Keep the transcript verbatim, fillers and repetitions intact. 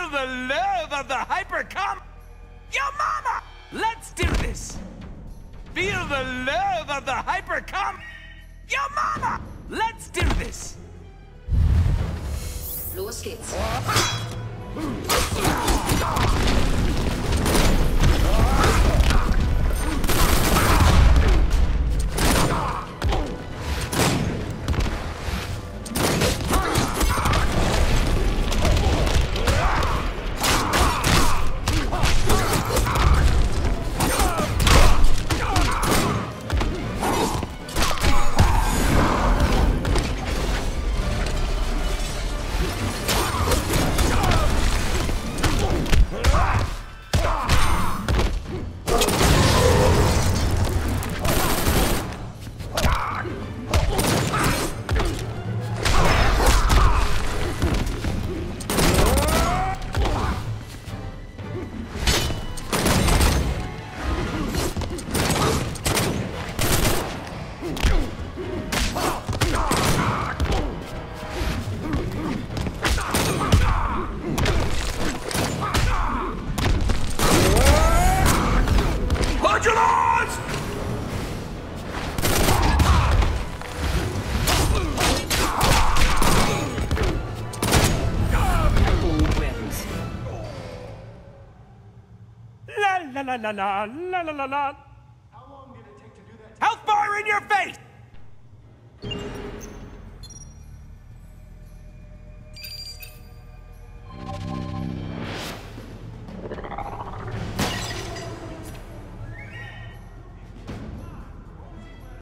Feel the love of the hypercom... Yo, mama! Let's do this! Feel the love of the hypercom... Yo, mama! Let's do this! Los geht's. La la la la la la la la. How long did it take to do that? Health bar in your face!